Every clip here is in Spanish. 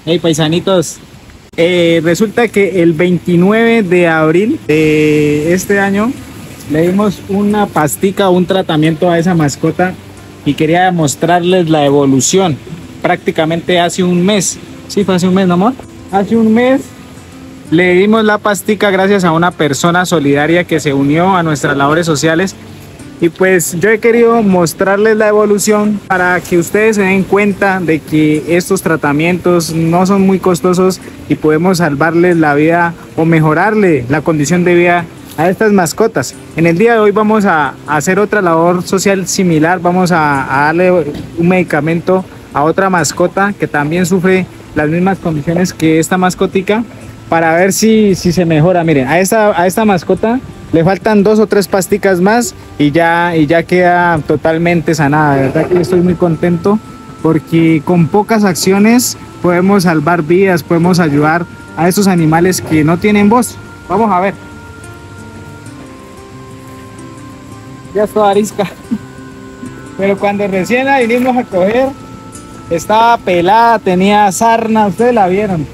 Hey paisanitos, resulta que el 29 de abril de este año le dimos una pastica, un tratamiento a esa mascota y quería mostrarles la evolución. Prácticamente hace un mes, sí fue hace un mes, ¿no, amor? Hace un mes le dimos la pastica gracias a una persona solidaria que se unió a nuestras labores sociales. Y pues yo he querido mostrarles la evolución para que ustedes se den cuenta de que estos tratamientos no son muy costosos y podemos salvarles la vida o mejorarle la condición de vida a estas mascotas. En el día de hoy vamos a hacer otra labor social similar. Vamos a darle un medicamento a otra mascota que también sufre las mismas condiciones que esta mascotica, para ver si se mejora. Miren, a esta mascota le faltan 2 o 3 pasticas más y ya queda totalmente sanada. De verdad que estoy muy contento porque con pocas acciones podemos salvar vidas, podemos ayudar a estos animales que no tienen voz. Vamos a ver. Ya está arisca. Pero cuando recién la vinimos a coger, estaba pelada, tenía sarna, ustedes la vieron.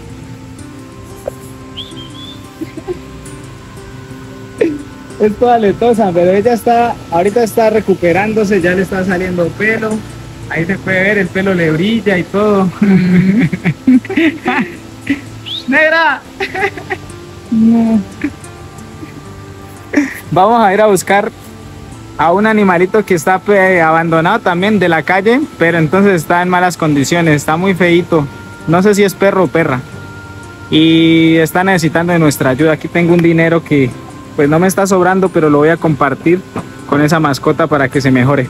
Es toda letosa, pero ella ahorita está recuperándose, ya le está saliendo pelo. Ahí se puede ver, el pelo le brilla y todo. ¡Negra! No. Vamos a ir a buscar a un animalito que está abandonado también de la calle, pero entonces está en malas condiciones, está muy feíto. No sé si es perro o perra. Y está necesitando de nuestra ayuda. Aquí tengo un dinero que pues no me está sobrando, pero lo voy a compartir con esa mascota para que se mejore.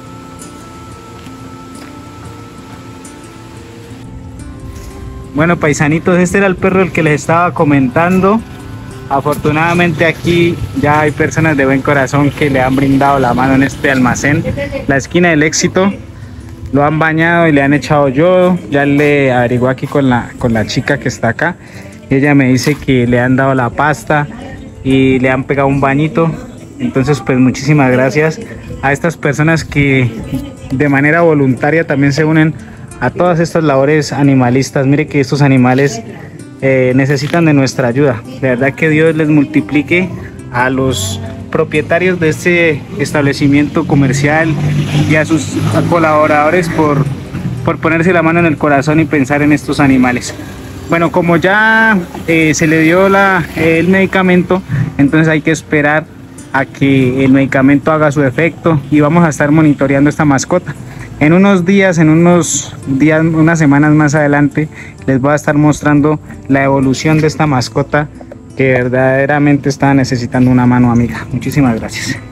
Bueno, paisanitos, este era el perro el que les estaba comentando. Afortunadamente aquí ya hay personas de buen corazón que le han brindado la mano en este almacén, la esquina del éxito. Lo han bañado y le han echado yodo. Ya le averigué aquí con la chica que está acá. Ella me dice que le han dado la pasta y le han pegado un bañito. Entonces pues muchísimas gracias a estas personas que de manera voluntaria también se unen a todas estas labores animalistas. Mire que estos animales necesitan de nuestra ayuda. De verdad que Dios les multiplique a los propietarios de este establecimiento comercial y a sus colaboradores por ponerse la mano en el corazón y pensar en estos animales. Bueno, como ya se le dio el medicamento, entonces hay que esperar a que el medicamento haga su efecto y vamos a estar monitoreando esta mascota. En unos días, unas semanas más adelante, les voy a estar mostrando la evolución de esta mascota que verdaderamente está necesitando una mano amiga. Muchísimas gracias.